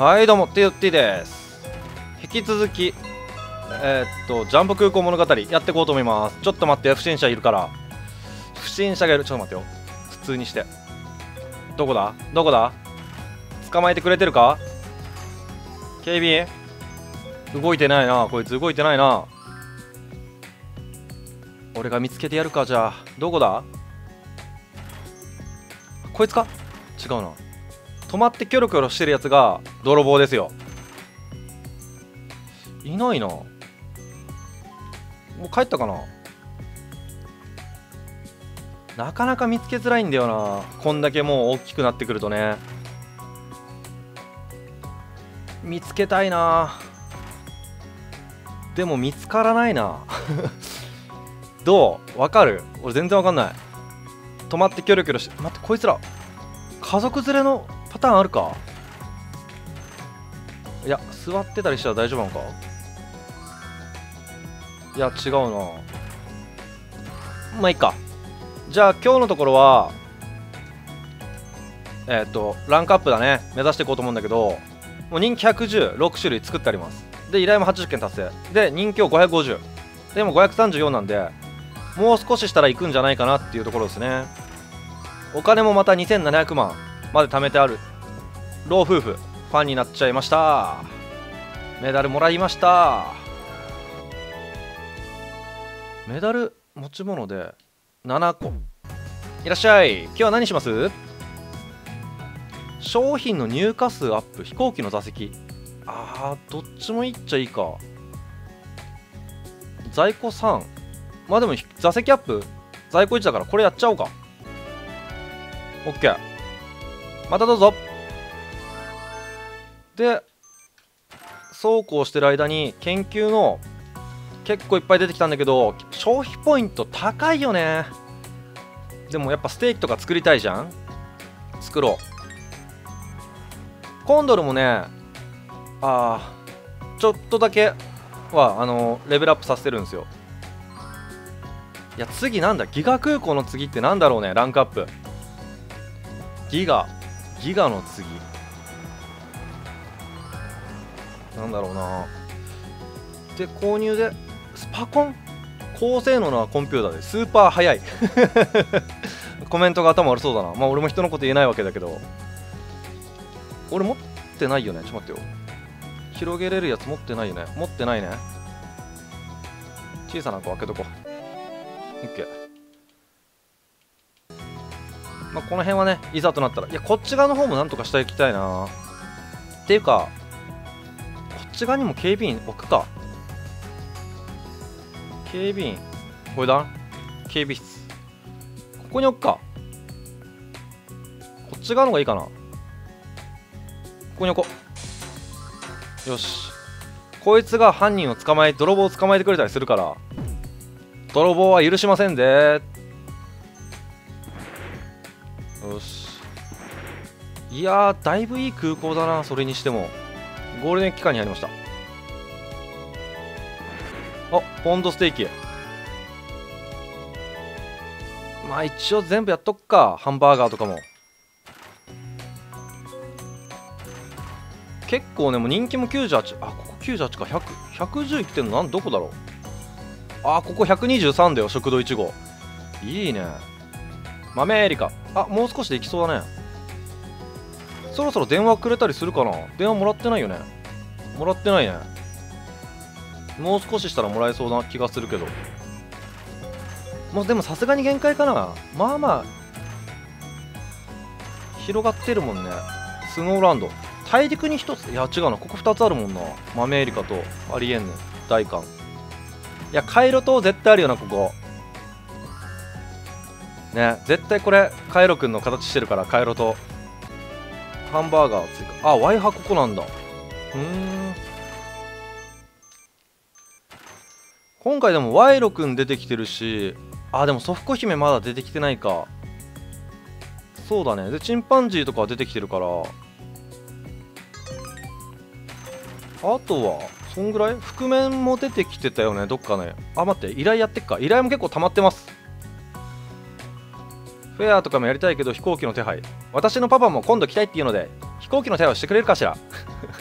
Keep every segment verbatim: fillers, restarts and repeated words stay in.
はいどうも、ティーティーです。引き続きえー、っとジャンボ空港物語やっていこうと思います。ちょっと待って、不審者いるから。不審者がいる。ちょっと待ってよ、普通にして。どこだどこだ捕まえてくれてるか。警備員動いてないな。こいつ動いてないな。俺が見つけてやるか。じゃあどこだ。こいつか。違うな。止まってキョロキョロしてるやつが泥棒ですよ。いないな。もう帰ったかな。なかなか見つけづらいんだよな、こんだけもう大きくなってくるとね。見つけたいな。でも見つからないなどうわかる。俺全然わかんない。止まってキョロキョロして。待って、こいつら家族連れのパターンあるか。いや、座ってたりしたら大丈夫なのか。いや違うな。まあいいか。じゃあ今日のところはえっ、ー、とランクアップだね、目指していこうと思うんだけど、もう人気ひゃくじゅうろく種類作ってあります。で依頼もはちじゅっけん達成で、人気をごひゃくごじゅうでもごひゃくさんじゅうよんなんで、もう少ししたら行くんじゃないかなっていうところですね。お金もまたにせんななひゃくまんまで貯めてある老夫婦ファンになっちゃいました。メダルもらいました。メダル持ち物でななこ。いらっしゃい。今日は何します。商品の入荷数アップ、飛行機の座席。あー、どっちもいいっちゃいいか。在庫さん。まあでも座席アップ在庫いちだからこれやっちゃおうか。 OK。 またどうぞ。でそうこうしてる間に研究の結構いっぱい出てきたんだけど、消費ポイント高いよね。でもやっぱステーキとか作りたいじゃん。作ろう。コンドルもね、ああちょっとだけはあのレベルアップさせてるんですよ。いや次なんだ、ギガ空港の次ってなんだろうね。ランクアップギガギガの次なんだろうな。で購入でスパコン、高性能なコンピューターでスーパー速いコメントが頭悪そうだな。まあ俺も人のこと言えないわけだけど、俺持ってないよね。ちょっと待ってよ、広げれるやつ持ってないよね。持ってないね。小さな子開けとこう。 OK。 まあこの辺はね、いざとなったら、いやこっち側の方もなんとかしていきたいな。っていうかこっち側にも警備員置くか。警備員これだ。警備室ここに置くか。こっち側の方がいいかな。ここに置こう。よし。こいつが犯人を捕まえ泥棒を捕まえてくれたりするから、泥棒は許しませんで。よし。いやーだいぶいい空港だな。それにしてもゴールデン期間に入りました。あ、ポンドステーキ。まあ一応全部やっとくか。ハンバーガーとかも結構ね。もう人気もきゅうじゅうはち。あ、ここきゅうじゅうはちか。ひゃく、ひゃくじゅういってんのなんどこだろう。あ、ここひゃくにじゅうさんだよ。食堂いち号いいね。マメーリカ。あ、もう少しでいきそうだね。そろそろ電話くれたりするかな。電話もらってないよね。もらってないね。もう少ししたらもらえそうな気がするけど、もうでもさすがに限界かな。まあまあ広がってるもんね。スノーランド大陸にひとつ。いや違うな、ここふたつあるもんな。マメーリカとありえんねん大韓。いやカイロ島絶対あるよなここね。絶対これカイロくんの形してるから。カイロ島ハンバーガー追加。あ、ワイハここなんだ。うーん。今回でもワイロくん出てきてるし、あでもソフコ姫まだ出てきてないか。そうだね。でチンパンジーとかは出てきてるから、あとはそんぐらい。覆面も出てきてたよねどっかね。あ待って、依頼やってっか。依頼も結構溜まってます。フェアとかもやりたいけど飛行機の手配。私のパパも今度来たいっていうので飛行機の手配をしてくれるかしら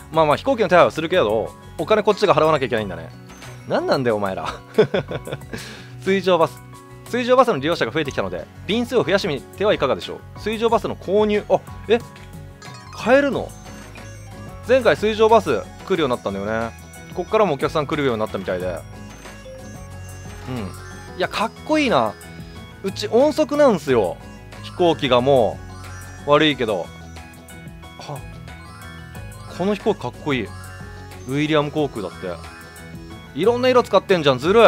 まあまあ飛行機の手配はするけど、お金こっちが払わなきゃいけないんだね。何なんだよお前ら。水上バス水上バスの利用者が増えてきたので便数を増やしてみてはいかがでしょう。水上バスの購入、あえ買えるの？前回水上バス来るようになったんだよね。こっからもお客さん来るようになったみたいで、うん、いやかっこいいな。うち音速なんすよ、飛行機が。もう悪いけど、はこの飛行機かっこいい。ウィリアム航空だって。いろんな色使ってんじゃん、ずるい。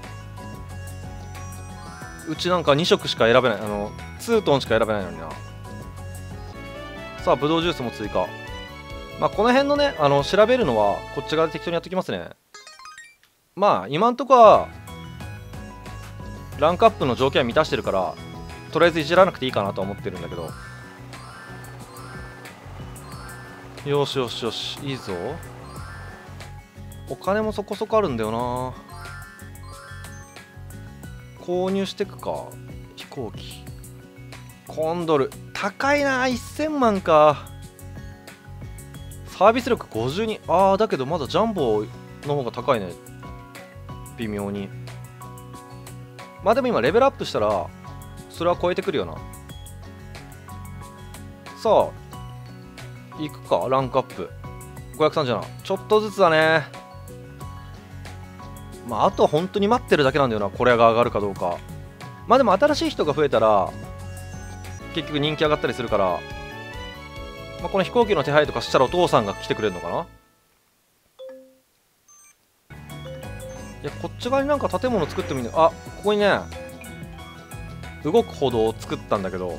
うちなんかに色しか選べない、あのツートンしか選べないのにな。さあブドウジュースも追加。まあこの辺のね、あの調べるのはこっち側で適当にやっておきますね。まあ今んとこはランクアップの条件は満たしてるから、とりあえずいじらなくていいかなとは思ってるんだけど。よしよしよし、いいぞ。お金もそこそこあるんだよな。購入してくか。飛行機コンドル高いな、せんまんか。サービス力ごじゅうに。ああだけどまだジャンボの方が高いね、微妙に。まあでも今レベルアップしたらそれは超えてくるよな。さあ行くか、ランクアップごひゃくさんじゅうなな、ちょっとずつだね。まああとは本当に待ってるだけなんだよな、これが上がるかどうか。まあでも新しい人が増えたら結局人気上がったりするから、まあ、この飛行機の手配とかしたらお父さんが来てくれるのかな。いやこっち側になんか建物作ってもいいんだ。あここにね動く歩道を作ったんだけど、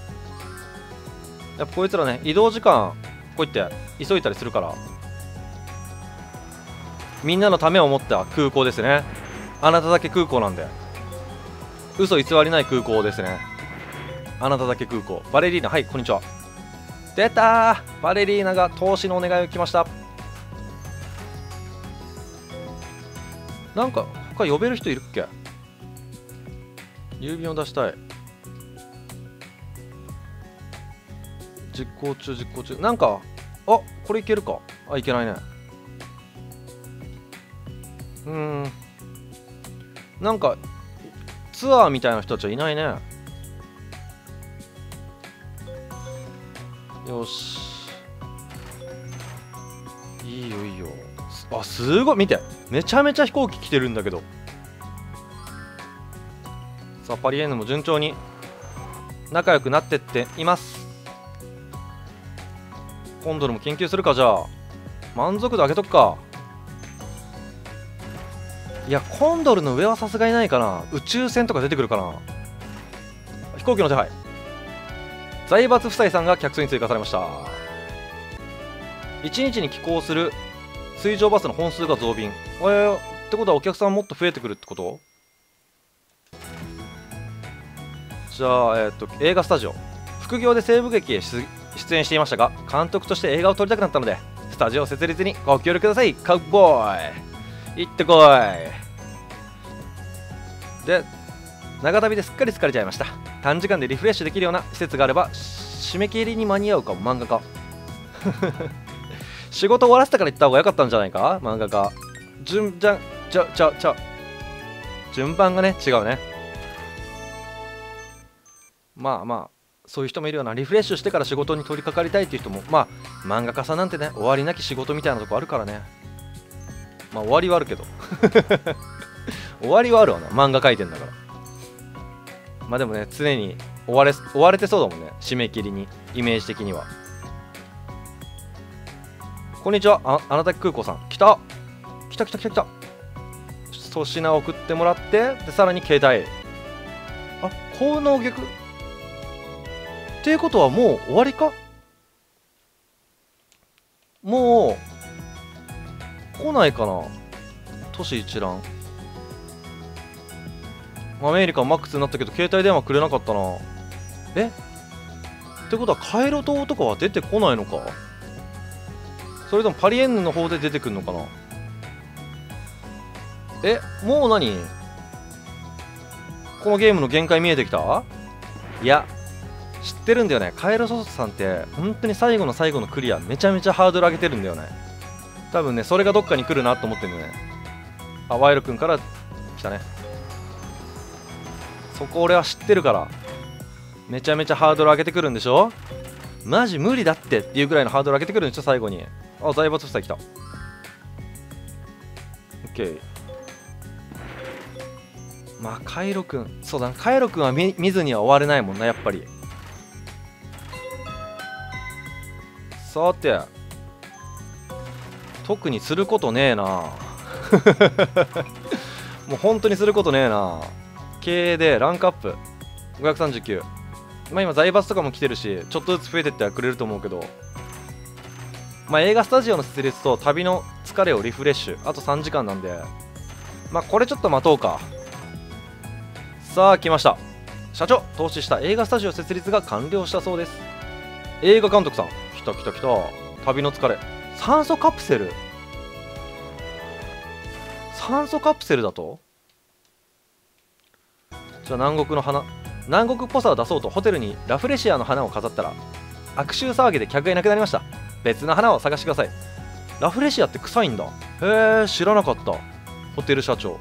やっぱこいつらね移動時間こうやって急いだりするから、みんなのためを思った空港ですね。あなただけ空港なんで、嘘偽りない空港ですね。あなただけ空港。バレリーナ、はいこんにちは。出たー、バレリーナが投資のお願いを来ました。なんか他呼べる人いるっけ。郵便を出したい。実行中実行中。なんかあこれいけるか。あいけないね。うーんなんかツアーみたいな人たちはいないね。よしいいよいいよ。あすごい見て、めちゃめちゃ飛行機来てるんだけど。さあパリエンヌも順調に仲良くなってっています。コンドルも研究するか。じゃあ満足度上げとくか。いやコンドルの上はさすがにないかな。宇宙船とか出てくるかな。飛行機の手配。財閥夫妻さんが客数に追加されました。いちにちに寄港する水上バスの本数が増便。えー、ってことはお客さんもっと増えてくるってこと。じゃあ、えー、っと映画スタジオ。副業で西部劇へ出演していましたが監督として映画を撮りたくなったのでスタジオ設立にご協力ください。カウボーイ行ってこい。で長旅ですっかり疲れちゃいました。短時間でリフレッシュできるような施設があれば締め切りに間に合うかも。漫画家仕事終わらせたから行った方が良かったんじゃないか。漫画家順じゃちゃちゃちゃ順番がね違うね。まあまあそういう人もいるような。リフレッシュしてから仕事に取り掛かりたいっていう人も、まあ漫画家さんなんてね終わりなき仕事みたいなとこあるからね。まあ終わりはあるけど終わりはあるわな、漫画描いてんだから。まあでもね常に追われ追われてそうだもんね、締め切りに。イメージ的には。こんにちは、ああなた空港さん。来た来た来た来た来た。粗品を送ってもらって、でさらに携帯。あ高能逆っていうことはもう終わりか。もう来ないかな、都市一覧。アメリカンマックスになったけど携帯電話くれなかったな。えってことはカイロ島とかは出てこないのか。それともパリエンヌの方で出てくるのかな。えもう何このゲームの限界見えてきた。いや知ってるんだよね、カイロソースさんって本当に最後の最後のクリアめちゃめちゃハードル上げてるんだよね。 多分ねそれがどっかに来るなと思ってんだよね。あ、ワイル君から来たね。そこ俺は知ってるから、めちゃめちゃハードル上げてくるんでしょ。マジ無理だってっていうぐらいのハードル上げてくるんでしょ最後に。あ、財閥夫妻来た。オッケー。まあカイロ君、そうだな、カイロ君は見見ずには終われないもんなやっぱり。さて、特にすることねえなもう本当にすることねえな。経営でランクアップごひゃくさんじゅうきゅう。まあ今財閥とかも来てるし、ちょっとずつ増えてってはくれると思うけど、まあ映画スタジオの設立と旅の疲れをリフレッシュ、あとさんじかんなんで、まあこれちょっと待とうか。さあ来ました。社長、投資した映画スタジオ設立が完了したそうです。映画監督さん、来た来た来た。旅の疲れ、酸素カプセル、酸素カプセルだと。じゃあ南国の花、南国っぽさを出そうとホテルにラフレシアの花を飾ったら悪臭騒ぎで客がいなくなりました。別の花を探してください。ラフレシアって臭いんだ。へえ、知らなかった。ホテル社長、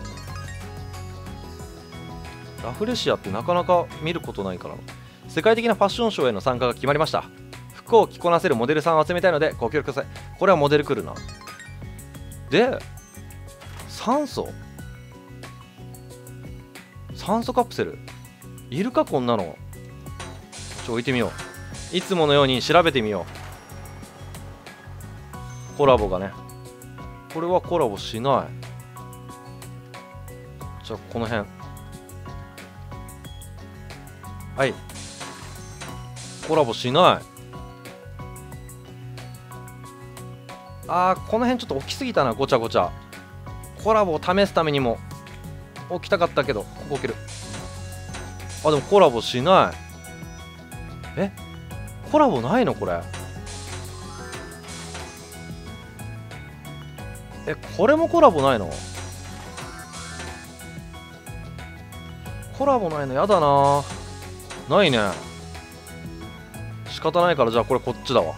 ラフレシアってなかなか見ることないからな。世界的なファッションショーへの参加が決まりました。服を着こなせるモデルさんを集めたいのでご協力ください。これはモデル来るな。で、酸素酸素カプセルいるかこんなの。ちょ置いてみよう。いつものように調べてみよう。コラボがね、これはコラボしない。じゃあこの辺、はい、コラボしない。あー、この辺ちょっと置きすぎたな、ごちゃごちゃ。コラボを試すためにも置きたかったけど、ここ置ける。あ、でもコラボしない。え、コラボないのこれ。え、これもコラボないの。コラボないのやだな。ないね。仕方ないから、じゃあこれこっちだわ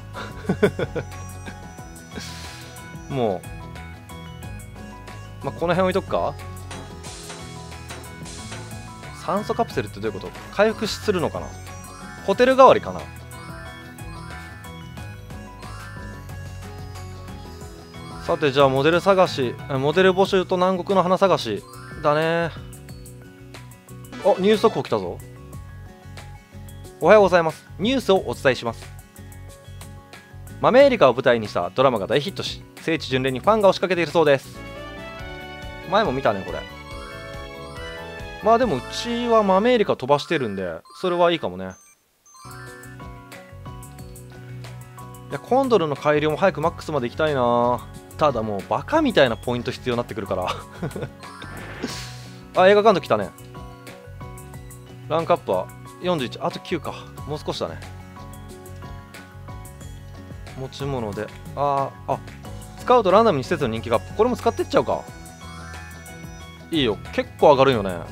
もう、まあ、この辺置いとくか。酸素カプセルってどういうこと？回復するのかな。ホテル代わりかな。さて、じゃあモデル探し、モデル募集と南国の花探しだね。あ、ニュース速報来たぞ。おはようございます。ニュースをお伝えします。マメーリカを舞台にしたドラマが大ヒットし、聖地巡礼にファンが押しかけているそうです。前も見たねこれ。まあでもうちはマメーリカ飛ばしてるんで、それはいいかもね。いや、コンドルの改良も早くマックスまで行きたいな。ただもうバカみたいなポイント必要になってくるからあ、映画監督来たね。ランクアップはよんじゅういち、あときゅうか。もう少しだね。持ち物で、あー、あ、使うとランダムに施設の人気がアップ。これも使ってっちゃうか。いいよ、結構上がるよね。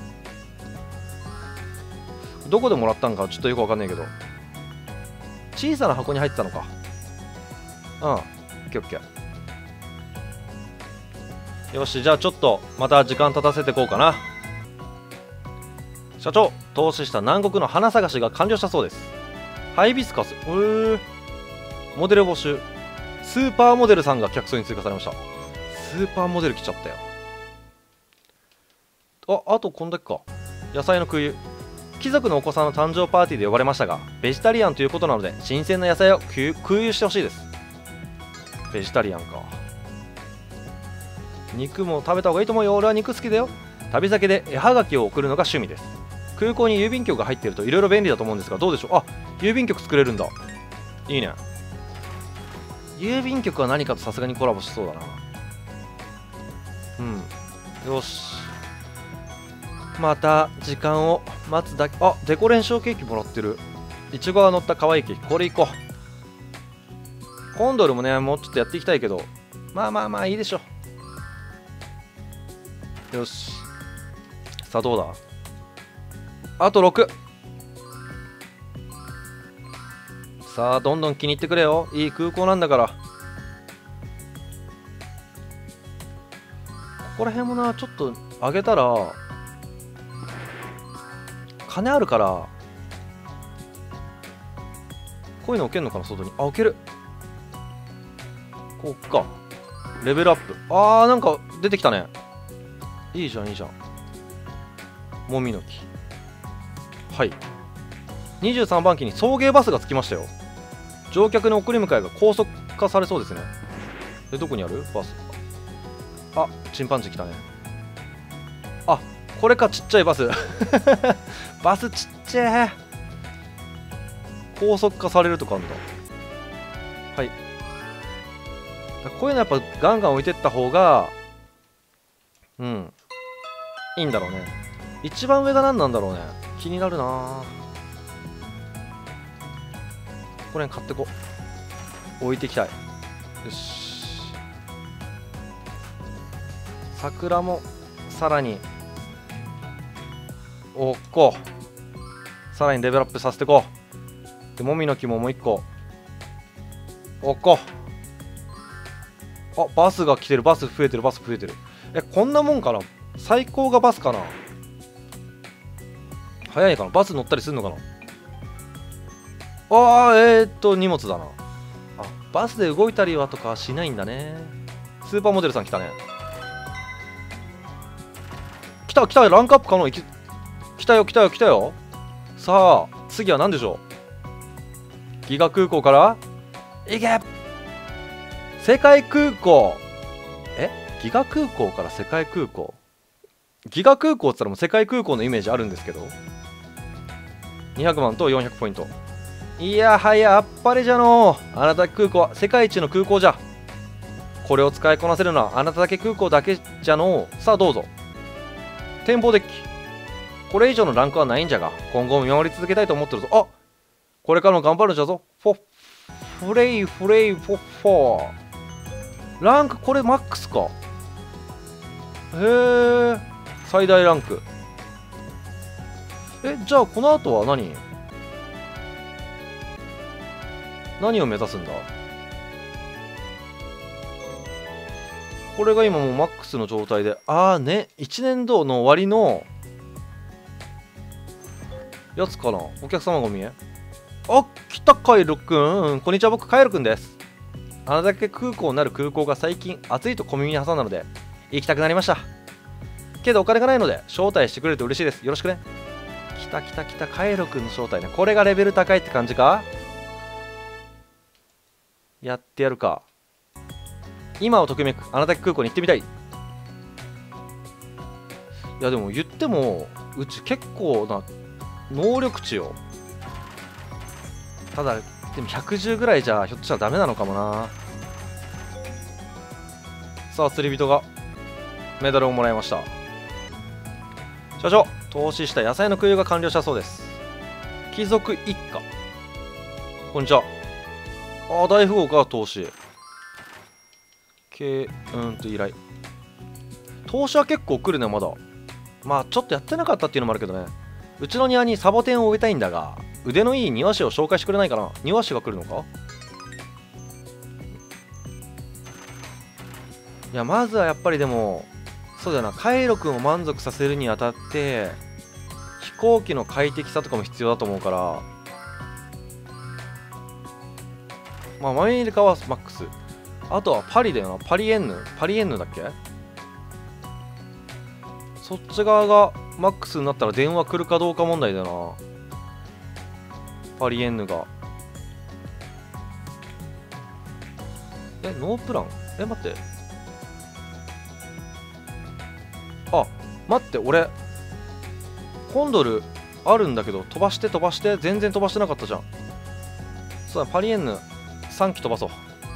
どこでもらったんかちょっとよくわかんないけど、小さな箱に入ってたのか。うん、オッケーオッケー。よし、じゃあちょっとまた時間経たせていこうかな。社長、投資した南国の花探しが完了したそうです。ハイビスカス、へえ。モデル募集、スーパーモデルさんが客層に追加されました。スーパーモデル来ちゃったよ。あ、あとこんだけか。野菜の空輸、貴族のお子さんの誕生パーティーで呼ばれましたが、ベジタリアンということなので新鮮な野菜を空輸してほしいです。ベジタリアンか。肉も食べた方がいいと思うよ。俺は肉好きだよ。旅先で絵はがきを送るのが趣味です。空港に郵便局が入っているといろいろ便利だと思うんですが、どうでしょう。あ、郵便局作れるんだ。いいね。郵便局は何かとさすがにコラボしそうだな。うん、よし、また時間を待つだけ。あ、デコレーションケーキもらってる。いちごが乗った可愛いケーキ、これいこう。コンドルもね、もうちょっとやっていきたいけど、まあまあまあいいでしょ。よし、さあどうだ。あとろく。さあどんどん気に入ってくれよ。いい空港なんだから。 こら辺もな、ちょっと上げたら金あるから、こういうの置けんのかな、外に。あ、置ける。こうか。レベルアップ。あー、なんか出てきたね。いいじゃんいいじゃん。もみの木。はい。にじゅうさんばん機に送迎バスがつきましたよ。乗客の送り迎えが高速化されそうですね。で、どこにあるバス。あ、チンパンジー来たね。あ、これか、ちっちゃいバス。バスちっちゃい。高速化されるとかあんだ。はい。こういうのやっぱガンガン置いてった方が、うん、いいんだろうね。一番上が何なんだろうね。気になるなぁ。これ買ってこ。置いていきたい。よし。桜もさらにおっこう。さらにレベルアップさせてこう。で、もみの木ももう一個おっこう。あ、バスが来てる。バス増えてる。バス増えてる。え、こんなもんかな。最高がバスかな。早いかな。バス乗ったりするのかな。ああ、えー、っと荷物だな。あ、バスで動いたりはとかしないんだね。スーパーモデルさん来たね。来た来た。ランクアップ可能。来たよ来たよ来たよ。さあ次は何でしょう。ギガ空港から行け。世界空港。え、ギガ空港から世界空港。ギガ空港って言ったらもう世界空港のイメージあるんですけど、にひゃくまんとよんひゃくポイント。いやはやあっぱれじゃのう。あなただけ空港は世界一の空港じゃ。これを使いこなせるのはあなただけ空港だけじゃのう。さあどうぞ。展望デッキ。これ以上のランクはないんじゃが、今後も見守り続けたいと思ってるぞ。あ、これからも頑張るんじゃぞ。フォフレイフレイフォッフォー。ランクこれマックスか。へえ、最大ランク。え、じゃあこの後は何何を目指すんだ。これが今もうマックスの状態で、ああね、いちねん度の終わりのやつかな。お客様ご見え。あ、来たカイロくん。こんにちは、僕カイロくんです。あなただけ空港なる空港が最近暑いと小耳に挟んだので行きたくなりました。けどお金がないので招待してくれると嬉しいです。よろしくね。来た来た来た。カイロくんの招待ね。これがレベル高いって感じか。やってやるか。今をときめくあなただけ空港に行ってみたい。いやでも言ってもうち結構な能力値よ。ただでもひゃくじゅうぐらいじゃひょっとしたらダメなのかもな。さあ釣り人がメダルをもらいました。社長、投資した野菜の空輸が完了したそうです。貴族一家。こんにちは。ああ、大富豪か。投資けうんと依頼。投資は結構来るね。まだまあちょっとやってなかったっていうのもあるけどね。うちの庭にサボテンを植えたいんだが、腕のいい庭師を紹介してくれないかな。庭師が来るのか。いや、まずはやっぱりでもそうだよな。カイロ君を満足させるにあたって飛行機の快適さとかも必要だと思うから、まあマメリカはマックス。あとはパリだよな。パリエンヌパリエンヌだっけ。そっち側がマックスになったら電話来るかどうか問題だよな。パリエンヌがえノープラン。え待って、あ待って、俺コンドルあるんだけど飛ばして飛ばして全然飛ばしてなかったじゃん。そうだ、パリエンヌさん機飛ばそう。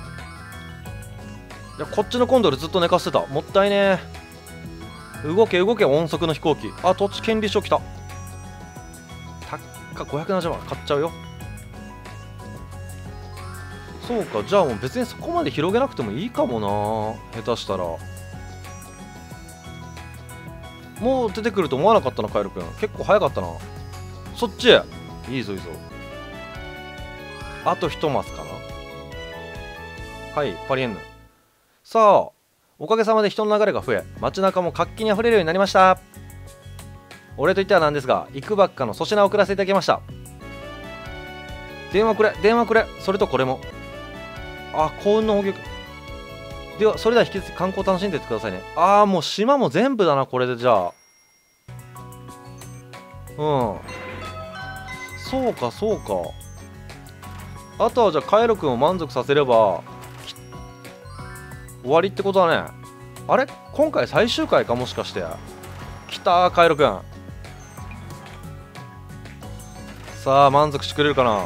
いやこっちのコンドルずっと寝かせてた。もったいねえ。動け動け音速の飛行機。あ、土地権利書来た。たっかごひゃくななじゅうまん買っちゃうよ。そうか、じゃあもう別にそこまで広げなくてもいいかもな。下手したらもう出てくると思わなかったな。カエルくん結構早かったな。そっちいいぞいいぞ。あと一マスかな。はい、パリエンヌ。さあおかげさまで人の流れが増え、街中も活気にあふれるようになりました。お礼といってはなんですが、行くばっかの粗品を送らせていただきました。電話くれ電話くれ、それとこれも。あ、幸運の補給。ではそれでは引き続き観光楽しんでいってくださいね。ああ、もう島も全部だな、これで。じゃあうん、そうかそうか。あとはじゃあカエル君を満足させれば終わりってことだね。あれ、今回最終回か、もしかして。きたー、カエル君。さあ満足してくれるかな。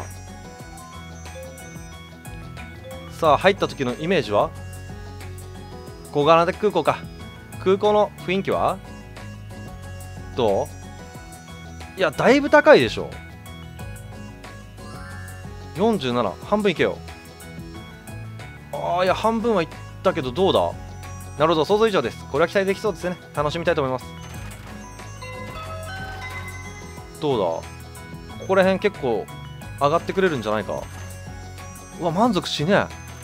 さあ入った時のイメージは小柄で空港か。空港の雰囲気はどう？いや、だいぶ高いでしょ。よんじゅうなな、半分いけよ。ああ、いや、半分はいったけど、どうだ。なるほど、想像以上です。これは期待できそうですね。楽しみたいと思います。どうだ、ここら辺結構上がってくれるんじゃないか。うわ、満足しねえ。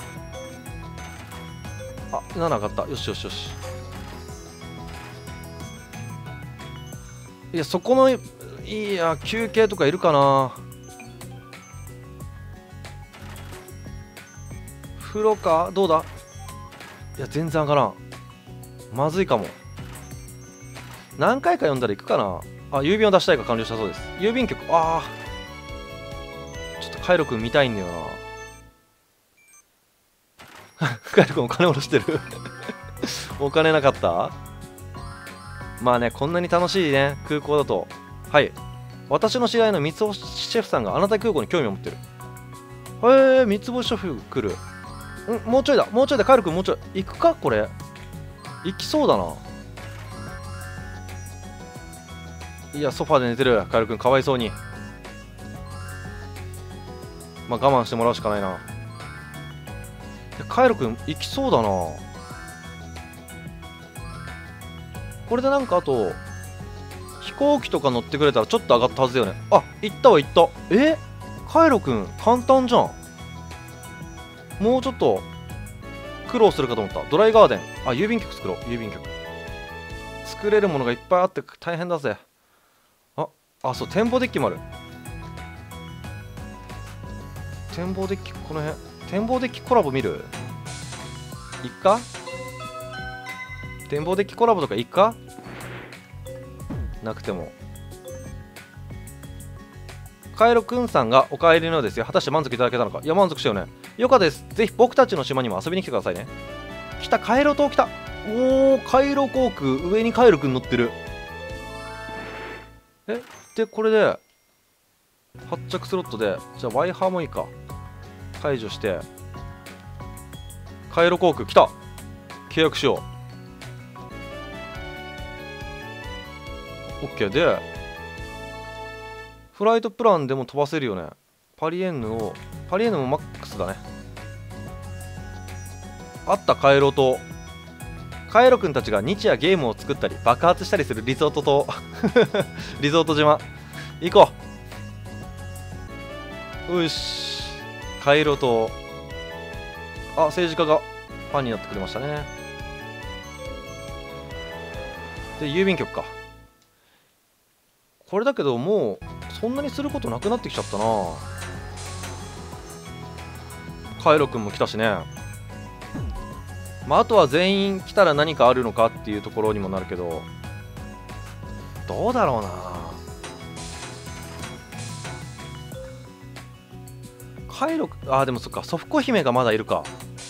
あ、なな上がった。よしよしよし。いや、そこのいや休憩とかいるかな。風呂か、どうだ。いや、全然上がらん。まずいかも。何回か読んだら行くかな。あ、郵便を出したいが完了したそうです。郵便局、ああ、ちょっとカイロ君見たいんだよな。カイロ君お金下ろしてる。お金なかった。まあね、こんなに楽しいね空港だと。はい、私の知り合いの三つ星シェフさんがあなた空港に興味を持ってる。へえ、三つ星シェフ来る。ん、もうちょいだ、もうちょいだ。カイロ君もうちょい行くか。これ行きそうだな。いや、ソファーで寝てるカエル君、かわいそうに。まあ我慢してもらうしかないな。カエル君行きそうだな。これでなんかあと飛行機とか乗ってくれたらちょっと上がったはずだよね。あ、行ったわ行った。え、カエル君簡単じゃん。もうちょっと苦労するかと思った。ドライガーデン。あ、郵便局作ろう。郵便局作れるものがいっぱいあって大変だぜ。ああ、そう、展望デッキもある。展望デッキ、この辺。展望デッキコラボ見る？いっか。展望デッキコラボとかいっか。なくても。カエルくんさんがお帰りのようですよ。果たして満足いただけたのか。いや、満足したよね。よかったです。ぜひ僕たちの島にも遊びに来てくださいね。来た、カエロ島来た。おお、カイロ航空、上にカエルくん乗ってる。え、で、これで発着スロットで、じゃあ ワイ ハーもいいか。解除して、カイロ航空来た。契約しよう。 OK で、フライトプランでも飛ばせるよね。パリエンヌを、パリエンヌもマックスだね。あった、カエロ島。カエロくんたちが日夜ゲームを作ったり爆発したりするリゾート島。リゾート島行こう。よし、カエロ島。あ、政治家がファンになってくれましたね。で、郵便局か。これだけどもうそんなにすることなくなってきちゃったな。カエロくんも来たしね。まあ、あとは全員来たら何かあるのかっていうところにもなるけど、どうだろうな。カエロ、あーでもそっか、ソフコ姫がまだいるか。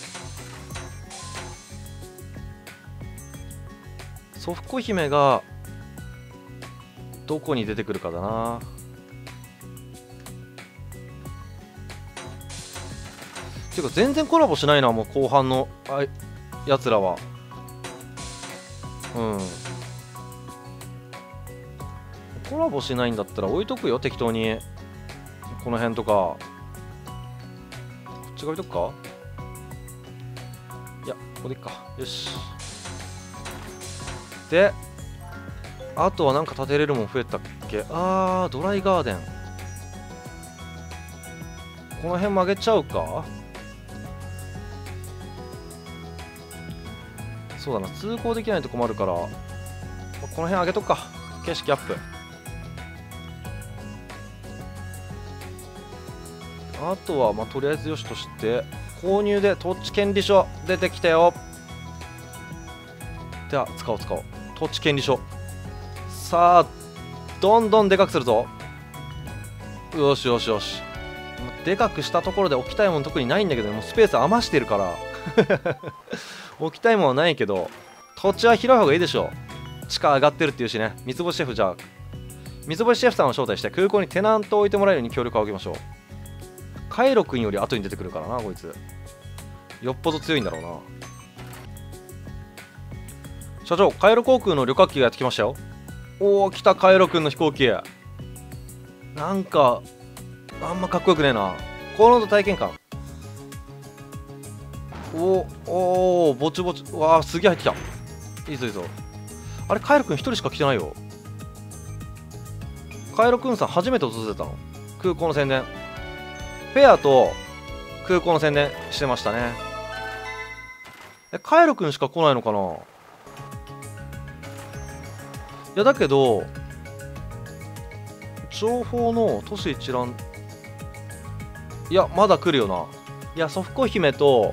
ソフコ姫がどこに出てくるかだな。ていうか全然コラボしないな、もう後半のあやつらは。うん、コラボしないんだったら置いとくよ、適当に。この辺とかこっち側置いとくか。いや、ここでいっか。よし。で、あとはなんか建てれるもん増えたっけ。あー、ドライガーデン。この辺曲げちゃうか。 そうだな、通行できないと困るから、まあこの辺上げとくか。景色アップ。あとはまあとりあえずよしとして、購入で土地権利書出てきたよ。では使おう使おう。土地権利書。さあどんどんでかくするぞ。よしよしよし。でかくしたところで置きたいもの特にないんだけど、もうスペース余してるから置きたいものはないけど、土地は広い方がいいでしょう。地価上がってるっていうしね。三つ星シェフ、じゃあ三つ星シェフさんを招待して空港にテナントを置いてもらえるように協力をあげましょう。カイロ君より後に出てくるからな、こいつ。よっぽど強いんだろうな。社長、カイロ航空の旅客機がやってきましたよ。おお、来た、カイロ君の飛行機。なんかあんまかっこよくねえな。高濃度体験感。おおお、ぼちぼち。わあ、すげえ入ってきた。いいぞいいぞ。あれ、カイロ君一人しか来てないよ。カイロ君さん初めて訪れたの。空港の宣伝。フェアと空港の宣伝してましたね。え、カイロ君しか来ないのかな。いやだけど情報の都市一覧、いやまだ来るよな。いやソフコ姫と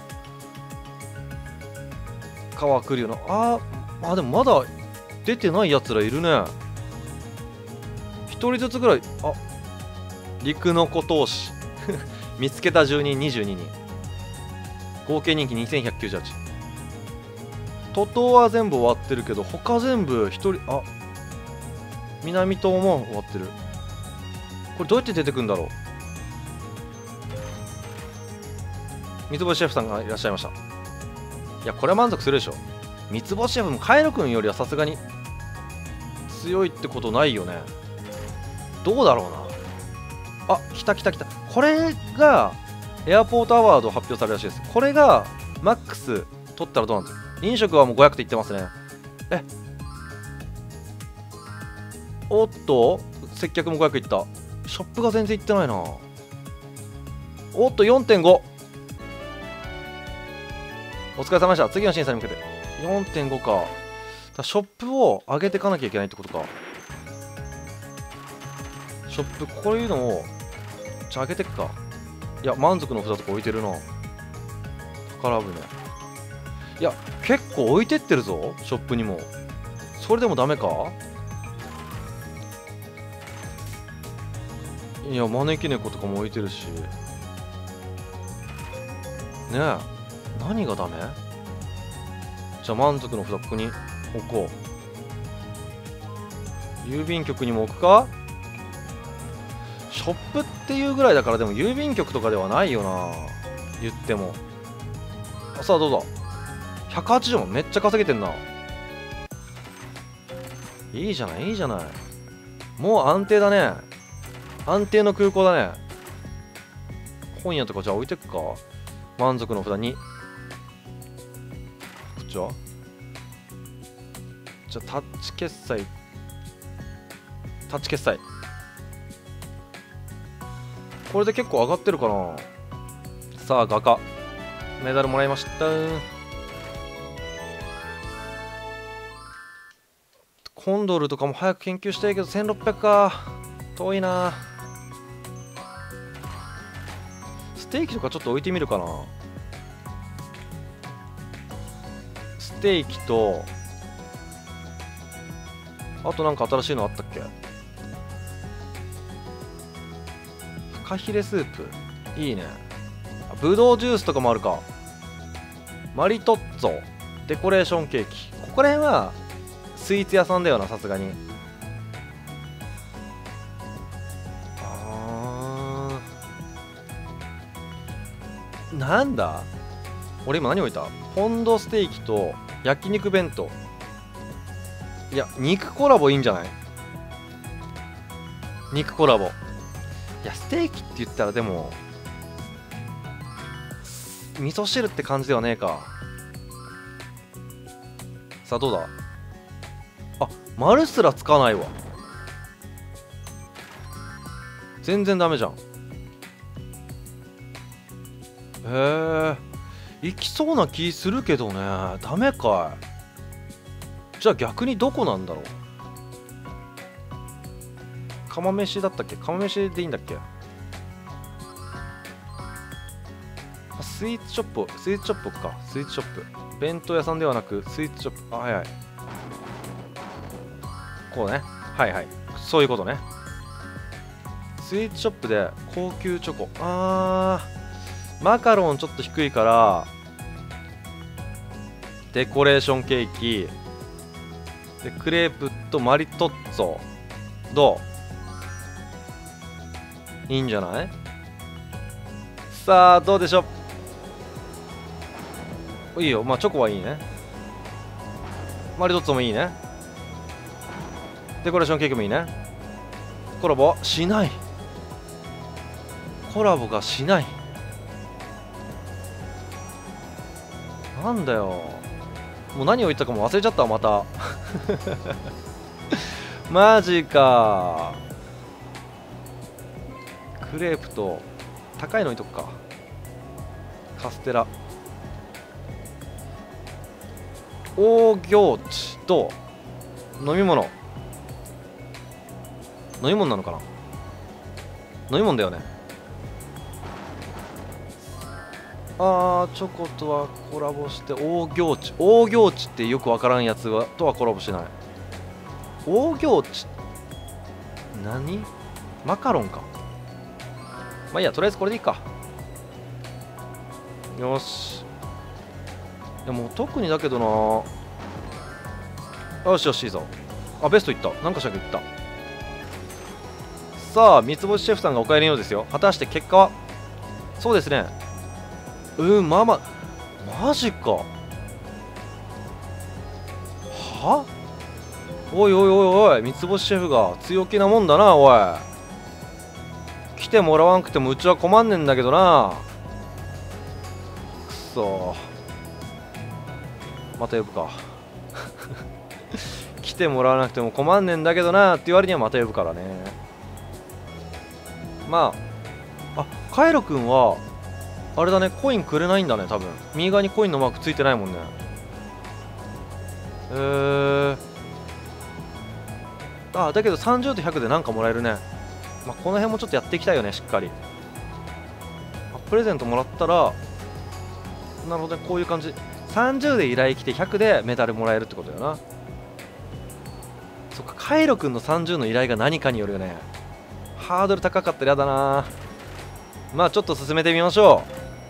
川来るよな。あーあ、でもまだ出てないやつらいるね。一人ずつぐらい。あ、陸の孤島市見つけた住人にじゅうににん、合計人気にせんひゃくきゅうじゅうはち。徒党は全部終わってるけど他全部一人。あ、南島も終わってる。これどうやって出てくんだろう。三つ星シェフさんがいらっしゃいました。いやこれは満足するでしょ。三つ星シェフもカイロ君よりはさすがに強いってことないよね。どうだろうな。あ、来た来た来た。これがエアポートアワード発表されるらしいです。これがマックス取ったらどうなんですか。飲食はもうごひゃくって言ってますね。え、おっと接客もごひゃくいった。ショップが全然いってないな。おっと よんてんご。 お疲れ様でした。次の審査に向けて よんてんご か。だショップを上げていかなきゃいけないってことか。ショップこういうのをじゃあ上げていくか。いや満足の札とか置いてるな。宝船。いや結構置いてってるぞショップにも。それでもダメか。いや招き猫とかも置いてるしね。え何がダメ。じゃあ満足の札ここに置こう。郵便局にも置くか。ショップっていうぐらいだから、でも郵便局とかではないよな言っても。さあどうぞ。ひゃくはちじゅうもんめっちゃ稼げてんな。いいじゃないいいじゃない。もう安定だね。安定の空港だね。本屋とかじゃあ置いてくか。満足の札に。こっちはじゃあタッチ決済。タッチ決済これで結構上がってるかな。さあ画家メダルもらいました。コンドルとかも早く研究したいけどせんろっぴゃくか。遠いな。ステーキとかちょっと置いてみるかな。ステーキとあとなんか新しいのあったっけ。フカヒレスープいいね。ブドウジュースとかもあるか。マリトッツォデコレーションケーキ。ここら辺はスイーツ屋さんだよなさすがに。あーなんだ俺今何置いた。ポンドステーキと焼肉弁当。いや肉コラボいいんじゃない。肉コラボ。いやステーキって言ったらでも味噌汁って感じではねえか。さあどうだ。あ、丸すらつかないわ。全然ダメじゃん。へえ。 行きそうな気するけどね。ダメかい。じゃあ逆にどこなんだろう。釜飯だったっけ？釜飯でいいんだっけ？スイーツショップ、スイーツショップか。スイーツショップ。弁当屋さんではなく、スイーツショップ。あ、はいはい。こうね。はいはい。そういうことね。スイーツショップで高級チョコ。あー、マカロンちょっと低いから、デコレーションケーキ。で、クレープとマリトッツォ。どう？いいんじゃない？さあ、どうでしょう？いいよ。まあ、チョコはいいね。マリトッツォもいいね。デコレーションケーキもいいね。コラボしない。コラボがしない。なんだよ。もう何を言ったかも忘れちゃったわ、また。マジか。クレープと高いのにとくか。カステラ。大行地と飲み物。飲み物なのかな。飲み物だよね。あー、チョコとはコラボして大行地。大行地ってよくわからんやつはとはコラボしない。大行地何？マカロンか。まあいいや、とりあえずこれでいいか。よし。いやもう特にだけどな。よしよし、いいぞ。あ、ベストいった。なんかしらけ言った。さあ、三つ星シェフさんがお帰りのようですよ。果たして結果は？そうですね。うん、まあまあ、マジか。は？おいおいおいおい、三つ星シェフが強気なもんだな、おい。来てもらわんくてもうちは困んねんだけどな。くそー。また呼ぶか。来てもらわなくても困んねんだけどなって言われにはまた呼ぶからね。まあ、あ、カイロくんは、あれだね、コインくれないんだね、多分。右側にコインのマークついてないもんね。えー。あ、だけどさんじゅうとひゃくでなんかもらえるね。まあ、この辺もちょっとやっていきたいよね、しっかり。あ、プレゼントもらったら、なるほどね、こういう感じ。さんじゅうで依頼来てひゃくでメダルもらえるってことだよな。そっか、カイロくんのさんじゅうの依頼が何かによるよね。ハードル高かったらやだな。まあちょっと進めてみましょ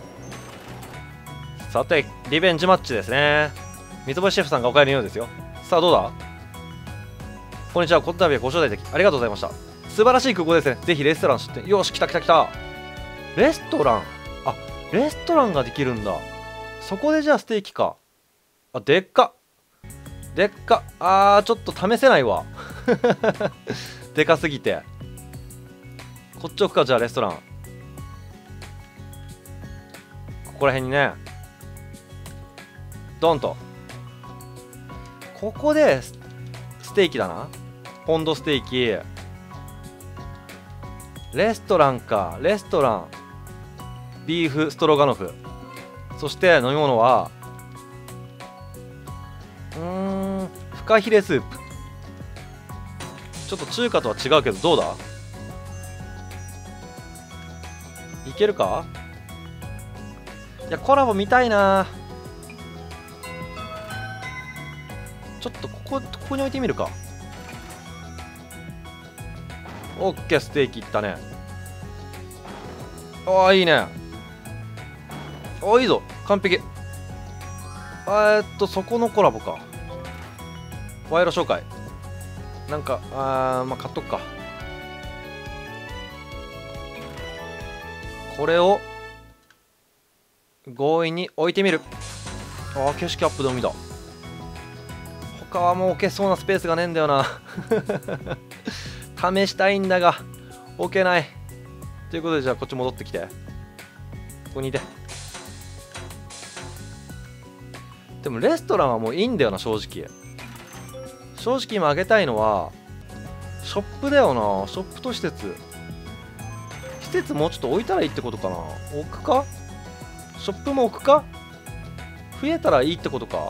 う。さて、リベンジマッチですね。三つ星シェフさんがお帰りのようですよ。さあどうだ？こんにちは、この度はご招待できありがとうございました。素晴らしい空港ですね。ぜひレストラン出店。よし、来た来た来た。レストラン。あ、レストランができるんだ。そこでじゃあステーキか。あ、でっか。でっか。あー、ちょっと試せないわ。でかすぎて。こっち置くか、じゃあレストラン。ここら辺にね。ドンと。ここでステーキだな。ポンドステーキ。レストランか。レストラン。ビーフストロガノフ。そして飲み物は、うーん、フカヒレスープ。ちょっと中華とは違うけど、どうだ？いけるか？いや、コラボ見たいな。ちょっとここ、ここに置いてみるか。オッケー、ステーキいったね。ああ、いいね。ああ、いいぞ。完璧。えーっと、そこのコラボか。賄賂紹介。なんか、あー、まあ、買っとくか。これを、強引に置いてみる。ああ、景色アップでも見た。他はもう置けそうなスペースがねえんだよな。試したいんだが、置けない。ということで、じゃあこっち戻ってきて。ここにいて。でもレストランはもういいんだよな、正直。正直今あげたいのは、ショップだよな。ショップと施設。施設もうちょっと置いたらいいってことかな。置くか？ショップも置くか？ 増えたらいいってことか。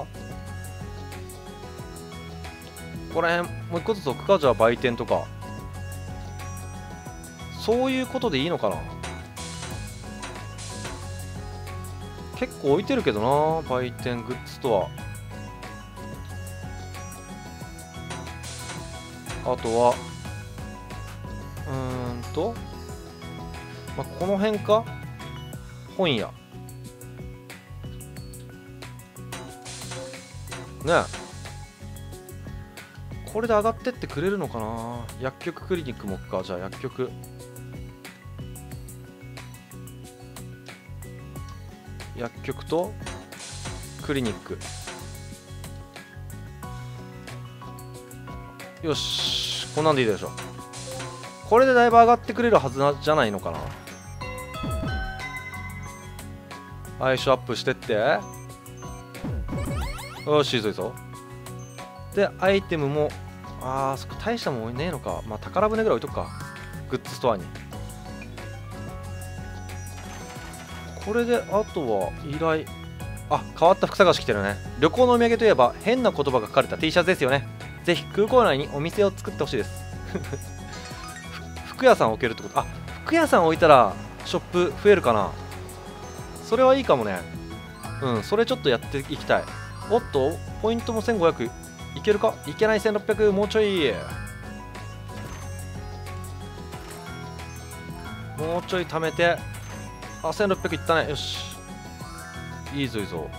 ここら辺もう一個ずつ置くか。じゃあ売店とかそういうことでいいのかな。結構置いてるけどな、売店グッズストア。あとはうーんと、まあ、この辺か。本屋ねえ、これで上がってってくれるのかな。薬局クリニックも置くか。じゃあ薬局、薬局とクリニック。よし、こんなんでいいでしょ。これでだいぶ上がってくれるはずなじゃないのかな。相性アップしてって。よし、いいぞいいぞ。でアイテムも、あーそこ大したもんねえのか。まあ宝船ぐらい置いとくか、グッズストアに。これであとは依頼、あ、変わった服探し来てるね。旅行のお土産といえば変な言葉が書かれた T シャツですよね。ぜひ空港内にお店を作ってほしいです服屋さん置けるってこと。あ、服屋さん置いたらショップ増えるかな。それはいいかもね。うん、それちょっとやっていきたい。おっとポイントもせんごひゃくいけるか。いけない。せんろっぴゃく、もうちょいもうちょい貯めて。あ、せんろっぴゃくいったね。よし、いいぞいいぞ。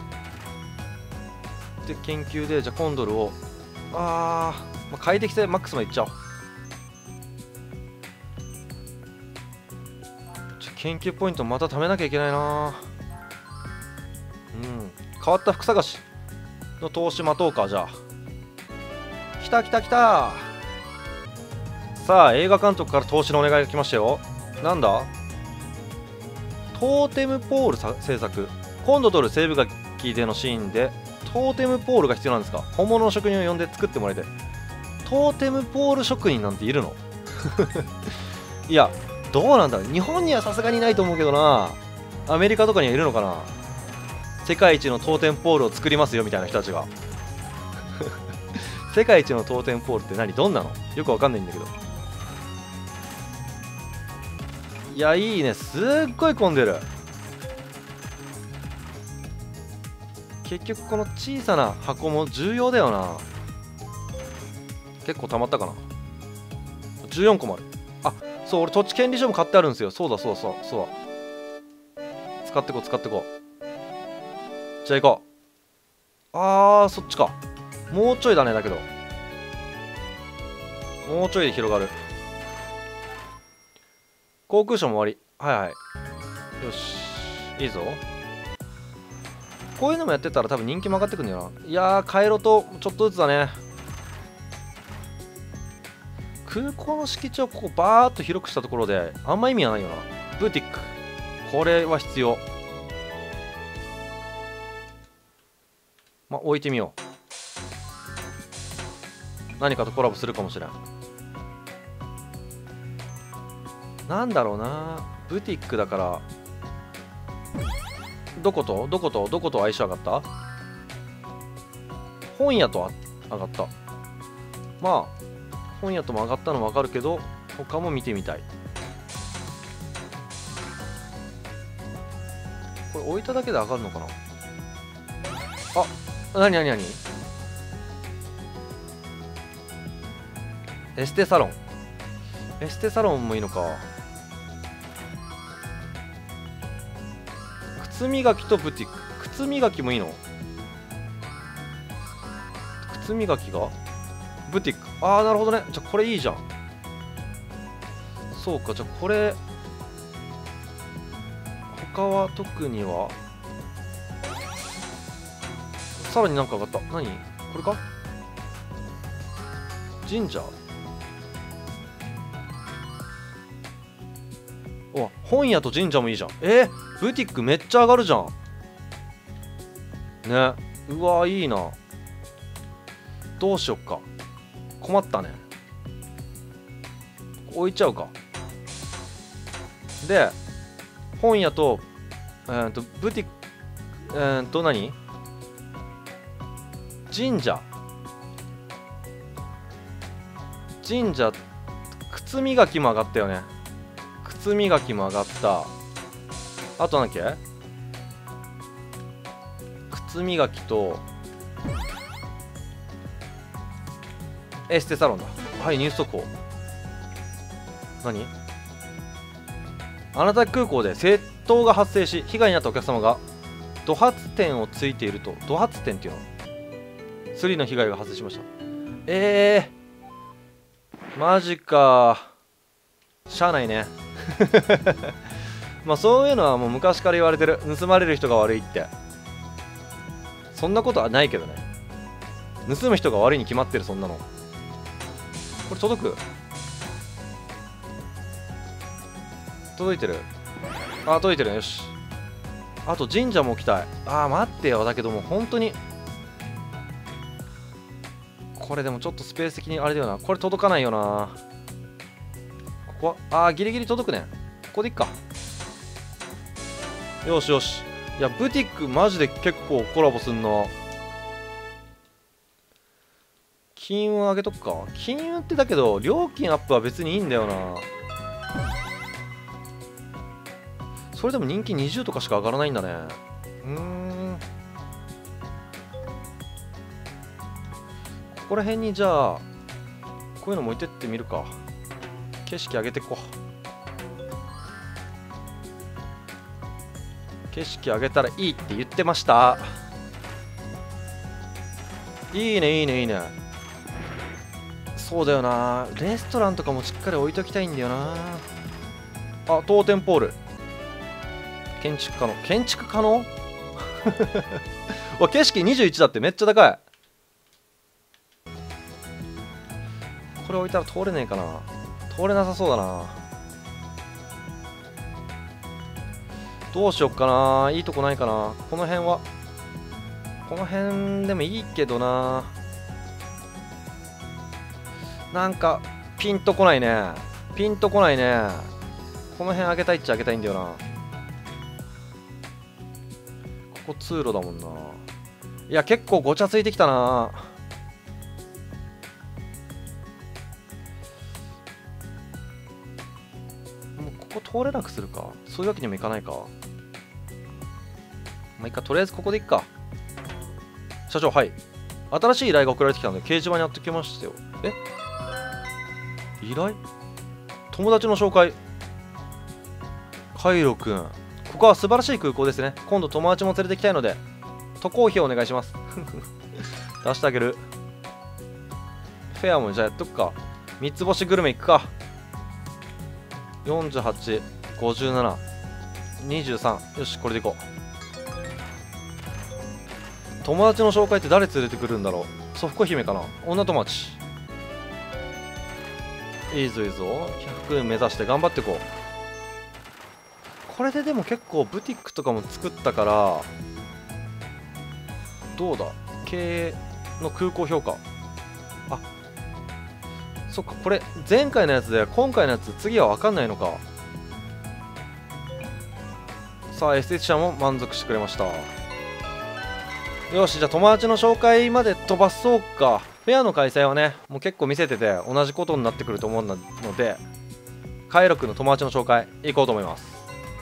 で研究でじゃあコンドルを、あー、まあ、快適性マックスまでいっちゃおう。ちょ研究ポイントまた貯めなきゃいけないな。うん、変わった服探しの投資待とうか。じゃあ来た来た来た。さあ映画監督から投資のお願いが来ましたよ。なんだ、トーテムポールさ制作。今度撮る西部劇でのシーンでトーテムポールが必要なんですか。本物の職人を呼んで作ってもらいたい。トーテムポール職人なんているのいや、どうなんだろう。日本にはさすがにないと思うけどな。アメリカとかにはいるのかな。世界一のトーテムポールを作りますよみたいな人たちが世界一のトーテムポールって何、どんなの、よくわかんないんだけど。いや、いいね。すっごい混んでる。結局この小さな箱も重要だよな。結構たまったかな。じゅうよんこもある。あ、そう、俺土地権利書も買ってあるんですよ。そうだそうだそうだそうだ。使ってこう使ってこう。じゃあ行こう。あー、そっちか。もうちょいだね。だけどもうちょいで広がる。航空ショーも終わり。はいはい。よし、いいぞ。こういうのもやってたら多分人気も上がってくるんだよな。いやー、回路とちょっとずつだね。空港の敷地をここバーッと広くしたところであんま意味はないよな。ブティック、これは必要。まあ置いてみよう。何かとコラボするかもしれん。なんだろうな、ブティックだからどことどことどこと相性上がった。本屋と上がった。まあ本屋とも上がったの分かるけど他も見てみたい。これ置いただけで上がるのかな。あ、なになになに、エステサロン。エステサロンもいいのか。靴磨きとブティック。靴磨きもいいの。靴磨きがブティック。ああ、なるほどね。じゃあこれいいじゃん。そうか。じゃあこれ他は特には。さらになんか上がった。何これか。神社。お、本屋と神社もいいじゃん。えー、ブティックめっちゃ上がるじゃんね。うわいいな。どうしよっか。困ったね。置いちゃうか。で本屋と、えー、とブティックえー、っと何神社神社靴磨きも上がったよね。靴磨きも上がった。あとなんだっけ、靴磨きとエステサロンだ。はい、ニュース速報。何、あなた空港で窃盗が発生し被害に遭ったお客様がド発点をついていると。ド発点っていうのスリの被害が発生しました。えー、マジか。しゃあないねまあそういうのはもう昔から言われてる。盗まれる人が悪いって。そんなことはないけどね。盗む人が悪いに決まってる。そんなのこれ届く？届いてる。あ、届いてる。よし。あと神社も来たい。あー待ってよ。だけども本当にこれでもちょっとスペース的にあれだよな。これ届かないよな。ここはあーギリギリ届くね。ここでいっか。よしよし。いやブティックマジで結構コラボすんな。金運上げとくか。金運ってだけど料金アップは別にいいんだよな。それでも人気にじゅうとかしか上がらないんだね。うーん、ここら辺にじゃあこういうのも置いてってみるか。景色上げてこう。景色上げたらいいって言ってました。いいねいいねいいね。そうだよな。レストランとかもしっかり置いときたいんだよな。あ、当店ポール建築可能。建築可能わ、景色にじゅういちだってめっちゃ高い。これ置いたら通れねえかな。通れなさそうだな。どうしよっかな。いいとこないかな。この辺はこの辺でもいいけどな。なんかピンとこないね。ピンとこないね。この辺上げたいっちゃ上げたいんだよな。ここ通路だもんな。いや結構ごちゃついてきたな。もうここ通れなくするか。そういうわけにもいかないか。まあいいか、とりあえずここでいっか。社長、はい。新しい依頼が送られてきたので掲示板にやってきましたよ。え、依頼？友達の紹介。カイロくん、ここは素晴らしい空港ですね。今度友達も連れてきたいので渡航費をお願いします出してあげる。フェアもじゃあやっとくか。三つ星グルメ行くか。よんじゅうはち、ごじゅうなな、にじゅうさん。よし、これでいこう。友達の紹介って誰連れてくるんだろう。ソフコ姫かな。女友達。いいぞいいぞ。ひゃく目指して頑張っていこう。これででも結構ブティックとかも作ったから、どうだ経営の空港評価。あ、そっか、これ前回のやつで今回のやつ次は分かんないのか。さあエステティシャンも満足してくれました。よし、じゃあ友達の紹介まで飛ばそうか。フェアの開催はねもう結構見せてて同じことになってくると思うので、カイロ君の友達の紹介行こうと思います。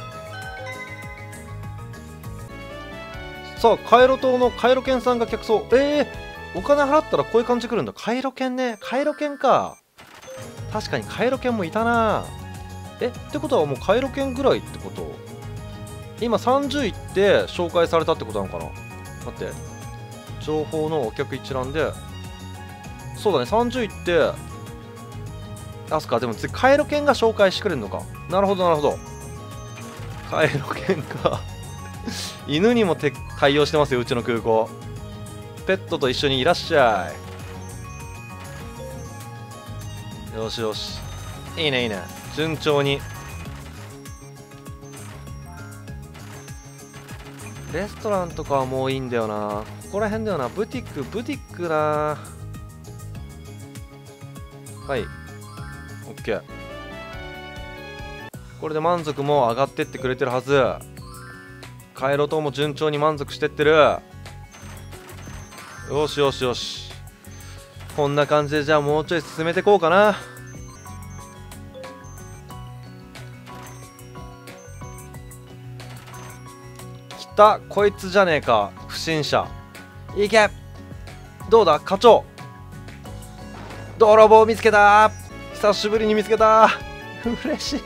さあカイロ島のカイロ犬さんが客層。えー、お金払ったらこういう感じくるんだ。カイロ犬ね。カイロ犬か。確かにカイロ犬もいたな。えってことはもうカイロ犬ぐらいってこと。今さんじゅういって紹介されたってことなのかな。待って、情報のお客一覧で、そうだね、さんじゅういってあすか。でも次カイロ犬が紹介してくれるのか。なるほどなるほど。カイロ犬か犬にもて対応してますよ、うちの空港。ペットと一緒にいらっしゃい。よしよし、いいねいいね。順調に。レストランとかはもういいんだよな。ここら辺だよな。ブティックブティックな。はい OK。 これで満足も上がってってくれてるはず。 カイロ島も順調に満足してってる。よしよしよし、こんな感じでじゃあもうちょい進めていこうかな。来た、こいつじゃねえか、不審者。いけ、どうだ課長、泥棒見つけた。久しぶりに見つけた。嬉しい。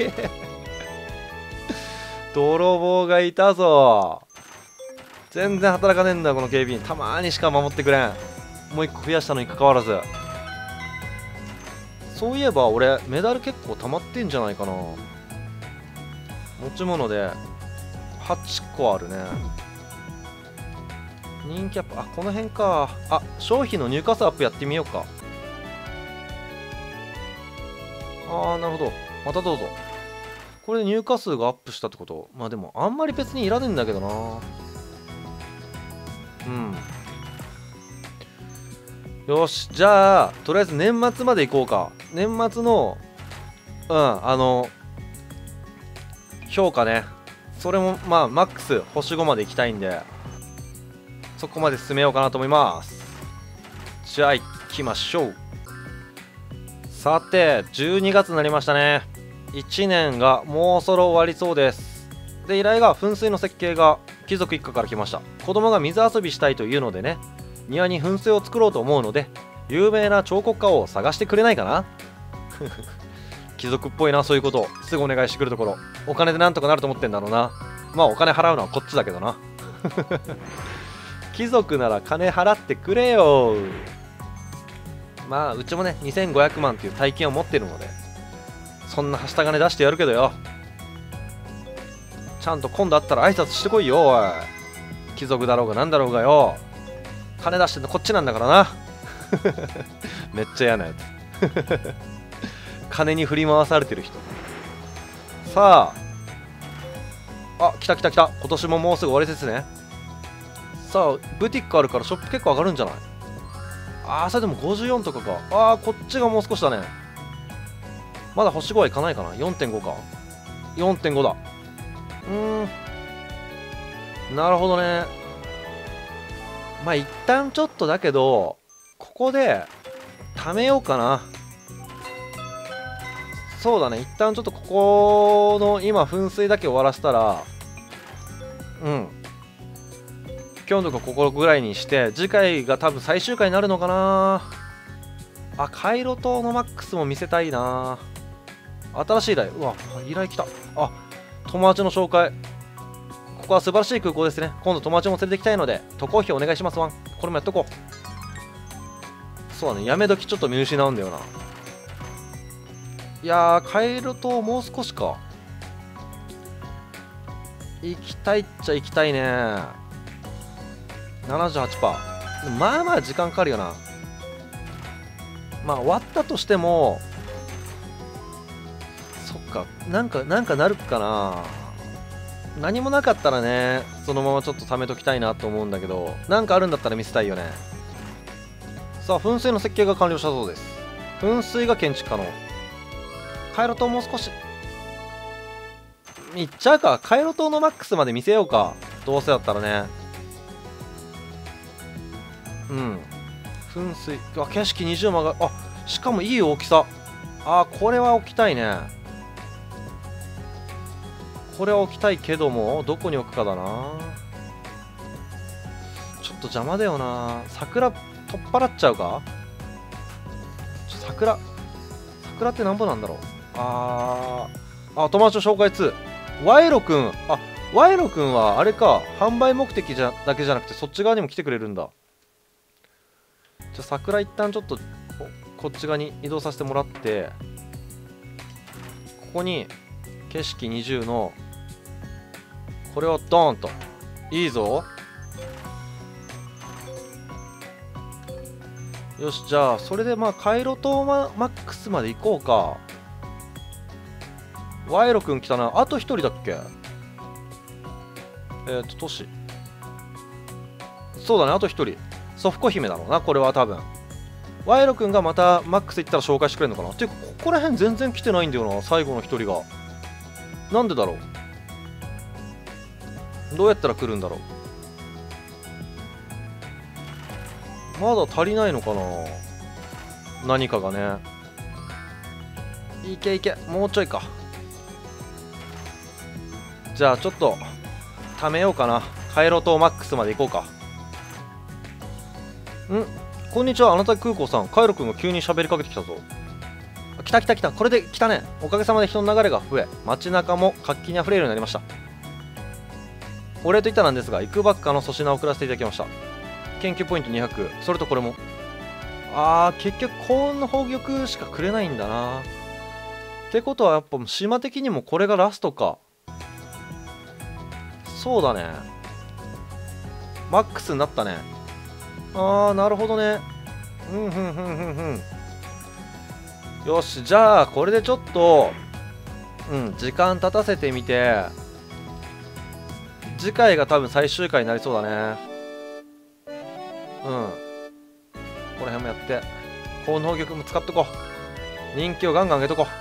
泥棒がいたぞ。全然働かねえんだこの警備員。たまーにしか守ってくれん。もう一個増やしたのにかかわらず。そういえば俺メダル結構溜まってんじゃないかな。持ち物ではちこあるね。人気アップ、あ、この辺か。あ、商品の入荷数アップやってみようか。ああ、なるほど。またどうぞ。これで入荷数がアップしたってこと。まあでもあんまり別にいらねえんだけどな。うん。よし、じゃあとりあえず年末まで行こうか。年末のうんあの評価ね、それもまあマックス星ごまで行きたいんで、そこまで進めようかなと思います。じゃあ行きましょう。さてじゅうにがつになりましたね。いちねんがもうそろ終わりそうです。で、依頼が噴水の設計が貴族一家から来ました。子供が水遊びしたいというのでね、庭に噴水を作ろうと思うので、有名な彫刻家を探してくれないかな。貴族っぽいな、そういうことすぐお願いしてくるところ。お金でなんとかなると思ってんだろうな。まあお金払うのはこっちだけどな。貴族なら金払ってくれよ。まあうちもねにせんごひゃくまんっていう大金を持ってるので、そんなはした金出してやるけどよ。ちゃんと今度会ったら挨拶してこいよ、おい。貴族だろうがなんだろうがよ、金出してんのこっちなんだからな。めっちゃ嫌なやつ。金に振り回されてる人。さあ、あ、来た来た来た。今年ももうすぐ終わりですね。さあ、ブティックあるからショップ結構上がるんじゃない。ああ、それでもごじゅうよんとかか。ああ、こっちがもう少しだね。まだ星ごはいかないかな。 よんてんご か。よんてんご だ。うーん、なるほどね。まあ一旦ちょっとだけどここで貯めようかな。そうだね、一旦ちょっとここの今噴水だけ終わらせたら、うん今日のとこここぐらいにして、次回が多分最終回になるのかな。あ、カイロ島のマックスも見せたいな。新しい依頼、うわ依頼来た。あ、友達の紹介。ここは素晴らしい空港ですね。今度友達も連れてきたいので渡航費お願いしますわん。これもやっとこう。そうだね、やめ時ちょっと見失うんだよな。いやー、カイロ島もう少しか。行きたいっちゃ行きたいね。 ななじゅうはちパーセント。 まあまあ時間かかるよな。まあ終わったとしても、そっか、なんかなんかなるかな。何もなかったらね、そのままちょっと貯めときたいなと思うんだけど、なんかあるんだったら見せたいよね。さあ、噴水の設計が完了したそうです。噴水が建築可能。カイロ島もう少しいっちゃうか。カイロ島のマックスまで見せようか、どうせだったらね。うん、噴水、あ、景色にじゅうまが、あ、しかもいい大きさ。あ、これは置きたいね。これは置きたいけども、どこに置くかだな。ちょっと邪魔だよな。桜取っ払っちゃうか。ちょ桜桜ってなんぼなんだろう。あーあ、友達の紹介に。ワイロくん、あ、ワイロくんはあれか、販売目的じゃだけじゃなくてそっち側にも来てくれるんだ。じゃあ桜一旦ちょっとこっち側に移動させてもらって、ここに景色にじゅうのこれをドーンと。いいぞ。よし、じゃあそれでまあカイロ島マックスまで行こうか。ワイロくん来たな。あと一人だっけ。えっ、ー、と都市、そうだね、あと一人ソフコ姫だろうな、これは多分。ワイロくんがまたマックス行ったら紹介してくれるのかな。っていうかここら辺全然来てないんだよな、最後の一人が。なんでだろう。 どうやったら来るんだろう。まだ足りないのかな、何かがね。いけいけ、もうちょいか。じゃあちょっと貯めようかな。カイロ島マックスまで行こうか。ん、こんにちは、あなた空港さん。カイロ君が急に喋りかけてきたぞ。来た来た来た、これで来たね。おかげさまで人の流れが増え、街中も活気にあふれるようになりました。お礼といったなんですが、行くばっかの粗品を送らせていただきました。研究ポイントにひゃく、それとこれも。あー、結局幸運の宝玉しかくれないんだな。ってことはやっぱ島的にもこれがラストか。そうだね、マックスになったね。あー、なるほどね。うんふんふんふんふん。よし、じゃあこれでちょっとうん時間経たせてみて、次回が多分最終回になりそうだね。うん、この辺もやって幸運の宝玉も使っとこう。人気をガンガン上げとこ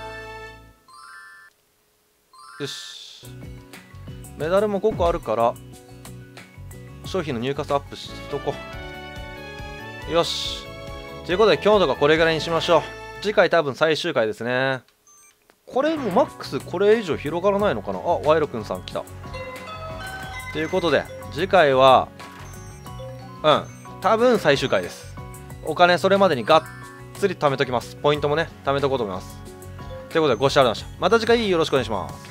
う。よし、メダルもごこあるから商品の入荷数アップしとこう。よし、ということで今日のとここれぐらいにしましょう。次回多分最終回ですね。これもマックスこれ以上広がらないのかな。あ、ワイロくんさん来た。ということで次回はうん多分最終回です。お金それまでにがっつり貯めときます。ポイントもね貯めとこうと思います。ということでご視聴ありがとうございました。また次回よろしくお願いします。